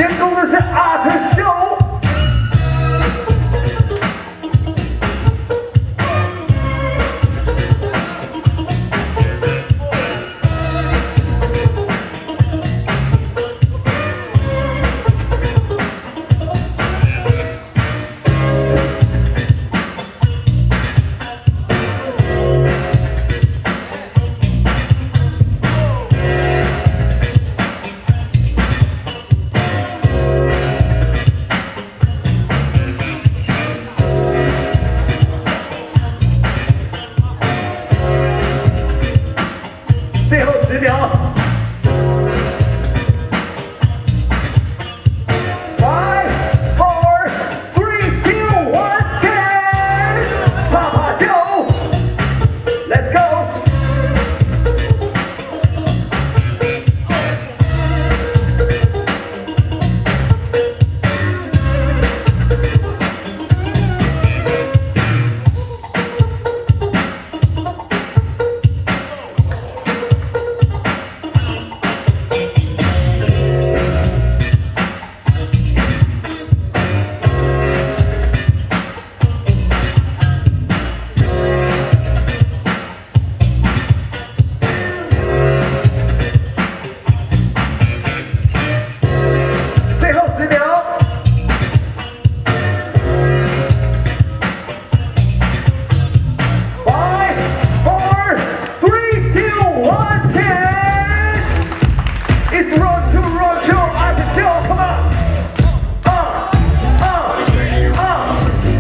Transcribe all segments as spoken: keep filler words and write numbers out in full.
监工的是 Art Show。 最后十秒。 It's run to run to at the show, come on! Uh, uh, uh.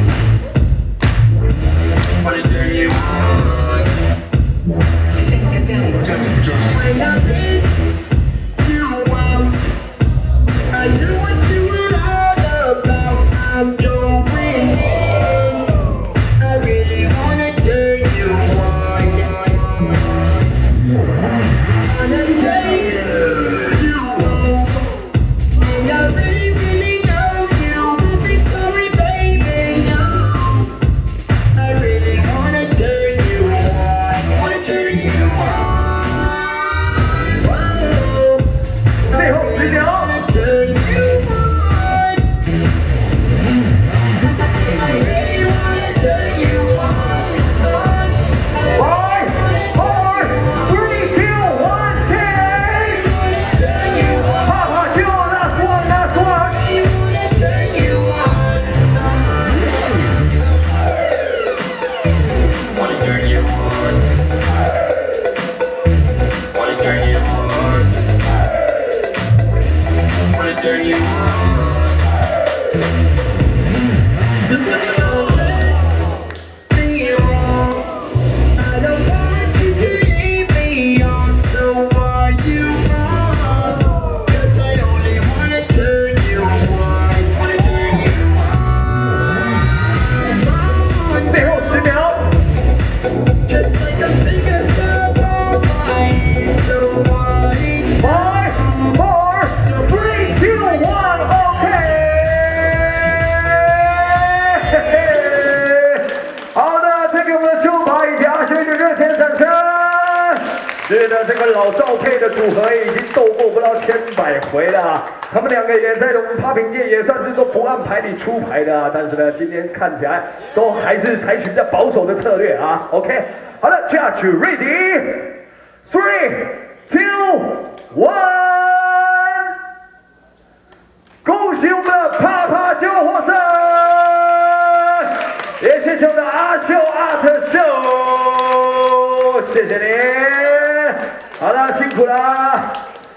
What do you want? Sing it down. When I think you want, I know what you were all about. I'm going in. I really wanna turn you on. Wanna take turn you on. Don't let me wrong. I don't want you to leave me on. So are you wrong? 'Cause I only wanna turn you on. Wanna turn you on. 最后十秒。Just like a finger stop on my so wide. Five, four, three, two, one, OK。好的，再给我们的猪排以及阿修一个热情的掌声。是的，这个老少配的组合已经斗过不到千百回了，他们两个也在我们Popping界也算是都不按牌理出牌的啊，但是呢，今天看起来都还是采取比较保守的策略啊。OK， 好的 ，Judge ready， three, two, one。 恭喜我们的啪啪九获胜，也谢谢我们的阿秀 Art Show， 谢谢你，好了，辛苦了。